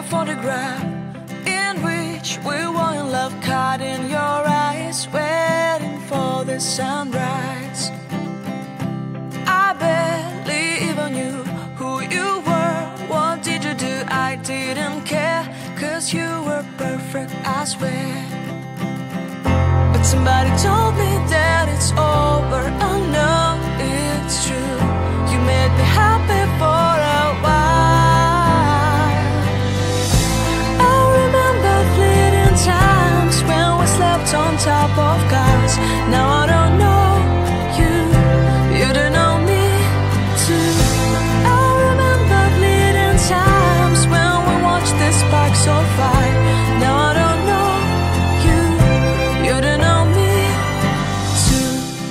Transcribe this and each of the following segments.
photograph in which we were in love, caught in your eyes, waiting for the sunrise. I barely even knew who you were. What did you do? I didn't care, 'cause you were perfect, I swear. But somebody told me that it's over. I know it's true. You made me happy for a while. I remember fleeting times when we slept on top of cars. Now I don't know you, you don't know me too. I remember fleeting times when we watched the sparks so fire. Now I don't know you, you don't know me too.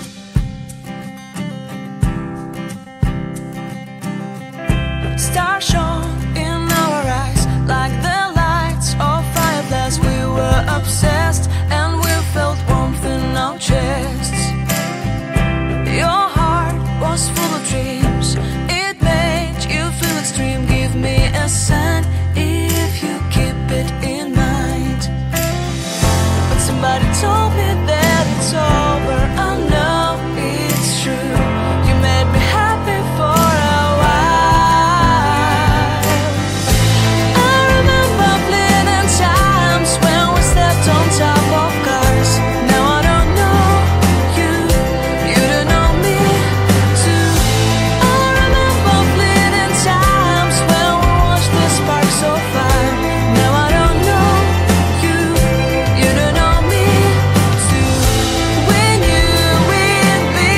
Stars shone in our eyes like the lights of fireflies. We were obsessed and we felt warmth in our chests. Your heart was full of dreams, it made you feel extreme. Give me a sign if you keep it in mind. But somebody told me that it's over. I know it's true. You made me happy for a while. I remember fleeting times when we slept on top of cars. Now I don't know you, you don't know me too. I remember fleeting times when we watched the sparks so fire. Now I don't know you, you don't know me too. We knew we'd be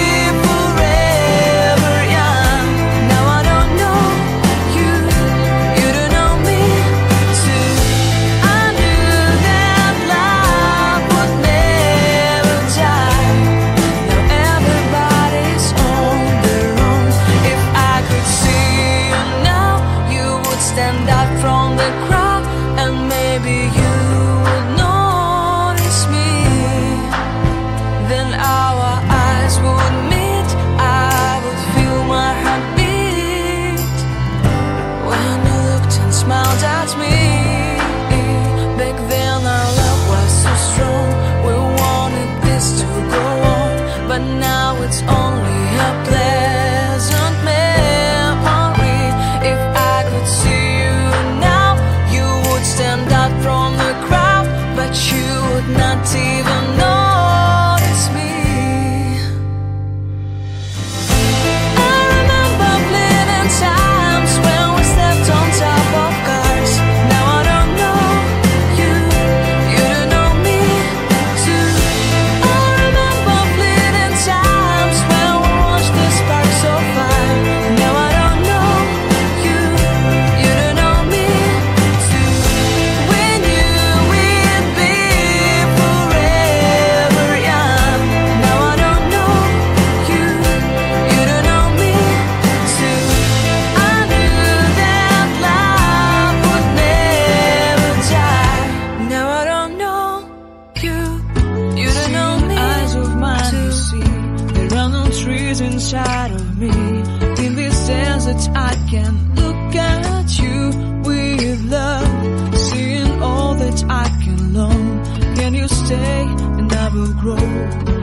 forever young. Now I don't know you, you don't know me too. I knew that love would never die. Now everybody's on their own. If I could see you now, you would stand out from the crowd, and maybe you would notice me. Then our eyes would meet, I would feel my heart beat when you looked and smiled at me. Back then our love was so strong, we wanted this to go on. But now it's only a pleasant memory. If I could see you now, you would stand out from the crowd, but you would not even notice me. I remember fleeting times when we slept on top of cars. Now I don't know you, you don't know me too. I remember fleeting times when we watched the sparks so fire. Now I don't know you, you don't know me too. We knew we'd be forever young. Now I don't know you, you don't know me too. I knew that love would never die. Now I don't know you, you don't know me. Eyes of mine, you see, there are no trees inside of me. In this desert I can look at you with love, seeing all that I can learn. Can you stay and I will grow?